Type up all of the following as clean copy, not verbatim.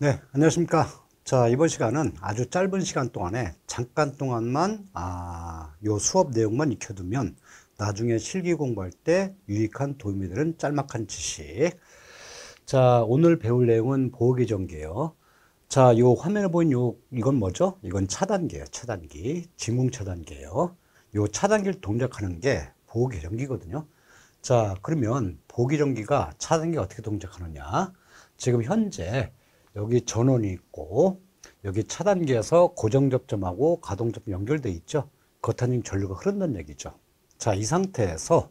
네, 안녕하십니까. 자, 이번 시간은 아주 짧은 시간 동안에 잠깐 동안만 요 수업 내용만 익혀두면 나중에 실기 공부할 때 유익한 도움이 되는 짤막한 지식. 자, 오늘 배울 내용은 보호기전기예요. 자, 요 화면에 보인 이건 뭐죠? 이건 차단기예요. 차단기. 진공 차단기예요. 요 차단기를 동작하는 게 보호기전기거든요. 자, 그러면 보호기전기가 차단기가 어떻게 동작하느냐? 지금 현재 여기 전원이 있고 여기 차단기에서 고정접점하고 가동접점 연결돼 있죠. 거타님 전류가 흐른다는 얘기죠. 자, 이 상태에서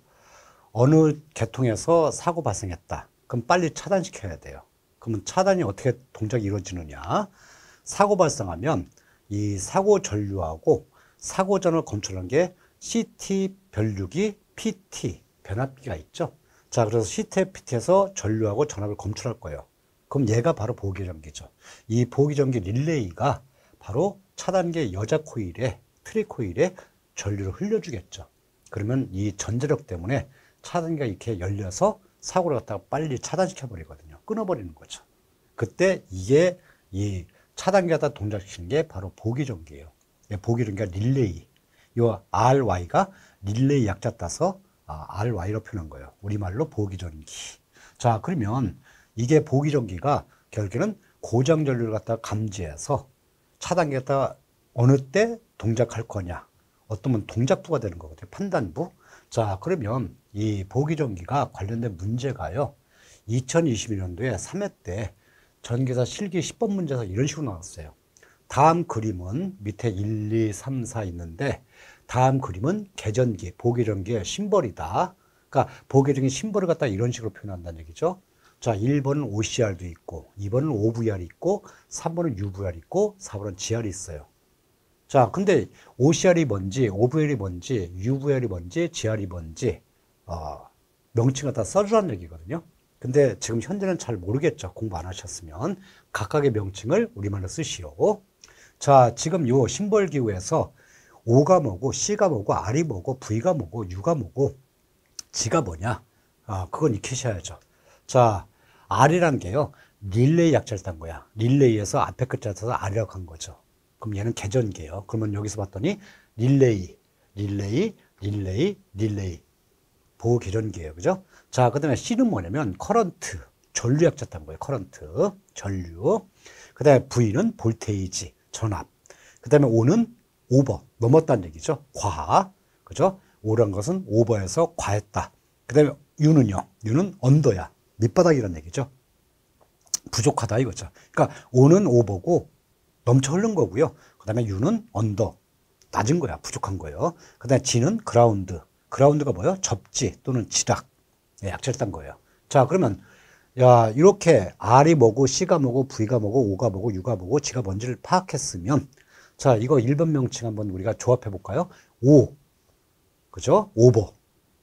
어느 계통에서 사고 발생했다. 그럼 빨리 차단시켜야 돼요. 그러면 차단이 어떻게 동작이 이루어지느냐? 사고 발생하면 이 사고 전류하고 사고전을 검출하는 게 CT 변류기, PT 변압기가 있죠. 자, 그래서 CT, PT에서 전류하고 전압을 검출할 거예요. 그럼 얘가 바로 보기전기죠. 이 보기전기 릴레이가 바로 차단기 여자 코일에, 트리 코일에 전류를 흘려주겠죠. 그러면 이 전자력 때문에 차단기가 이렇게 열려서 사고를 갖다가 빨리 차단시켜 버리거든요. 끊어버리는 거죠. 그때 이게 이 차단기가 다 동작시키는 게 바로 보기전기예요. 보기전기가 릴레이. 요 RY가 릴레이 약자 따서 RY로 표현한 거예요. 우리말로 보기전기. 자, 그러면 이게 보기전기가 결국에는 고장 전류를 갖다가 감지해서 차단기가 갖다가 어느 때 동작할 거냐. 어떠면 동작부가 되는 거거든요. 판단부. 자, 그러면 이 보기전기가 관련된 문제가요. 2021년도에 3회 때 전기사 실기 10번 문제에서 이런 식으로 나왔어요. 다음 그림은 밑에 1, 2, 3, 4 있는데 다음 그림은 계전기, 보기전기의 심벌이다. 그러니까 보기전기 심벌을 갖다 이런 식으로 표현한다는 얘기죠. 자, 1번은 OCR도 있고 2번은 OVR이 있고 3번은 UVR이 있고 4번은 GR이 있어요. 자, 근데 OCR이 뭔지, OVR이 뭔지, UVR이 뭔지, GR이 뭔지 명칭을 다 써주라는 얘기거든요. 근데 지금 현재는 잘 모르겠죠. 공부 안 하셨으면. 각각의 명칭을 우리말로 쓰시오. 자, 지금 요 심벌 기호에서 O가 뭐고, C가 뭐고, R이 뭐고, V가 뭐고, U가 뭐고, G가 뭐냐? 그건 익히셔야죠. 자, R이란 게요. 릴레이 약자를 딴 거야. 릴레이에서 앞에 글자를 써서 R이라고 한 거죠. 그럼 얘는 계전기예요. 그러면 여기서 봤더니 릴레이, 릴레이, 릴레이, 릴레이. 보호 계전기예요. 그죠? 자, 그 다음에 C는 뭐냐면 커런트, 전류 약자 딴 거예요. 커런트, 전류. 그 다음에 V는 볼테이지, 전압. 그 다음에 O는 오버, 넘었다는 얘기죠. 과하. 그죠? O란 것은 오버해서 과했다. 그 다음에 U는요. U는 언더야. 밑바닥이란 얘기죠. 부족하다 이거죠. 그러니까 O는 오버고 넘쳐 흐른 거고요. 그 다음에 U는 언더, 낮은 거야. 부족한 거예요. 그 다음에 G는 그라운드. 그라운드가 뭐예요? 접지 또는 지락. 약자를 딴 거예요. 자, 그러면 야, 이렇게 R이 뭐고 C가 뭐고 V가 뭐고 O가 뭐고 U가 뭐고 G가 뭔지를 파악했으면 자, 이거 1번 명칭 한번 우리가 조합해 볼까요? O, 그죠? 오버,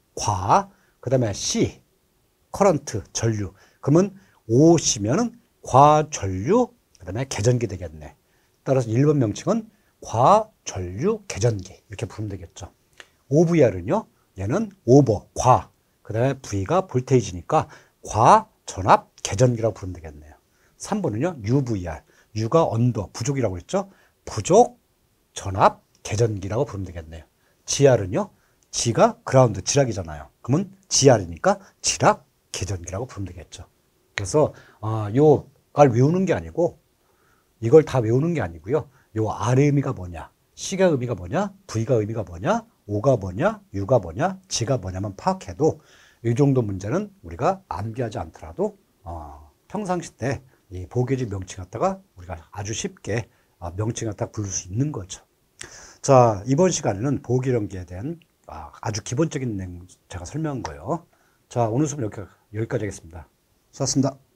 과, 그 다음에 C, 커런트, 전류. 그러면 O시면은 과전류, 그 다음에 계전기 되겠네. 따라서 1번 명칭은 과전류 계전기 이렇게 부르면 되겠죠. OVR은요, 얘는 오버, 과, 그 다음에 V가 볼테이지니까 과, 전압, 계전기라고 부르면 되겠네요. 3번은요, UVR, U가 언더, 부족이라고 했죠. 부족, 전압, 계전기라고 부르면 되겠네요. GR은요, G가 그라운드, 지락이잖아요. 그러면 GR이니까 지락, 계전기라고 부르면 되겠죠. 그래서 요걸 외우는 게 아니고 이걸 다 외우는 게 아니고요. 요 R의 의미가 뭐냐, C가 의미가 뭐냐, V가 의미가 뭐냐, O가 뭐냐, U가 뭐냐, G가 뭐냐만 파악해도 이 정도 문제는 우리가 암기하지 않더라도 평상시 때 이 보계지 명칭 갖다가 우리가 아주 쉽게 명칭 갖다가 부를 수 있는 거죠. 자, 이번 시간에는 보기전기에 대한 아주 기본적인 내용 제가 설명한 거예요. 자, 오늘 수업 여기까지 하겠습니다. 수고하셨습니다.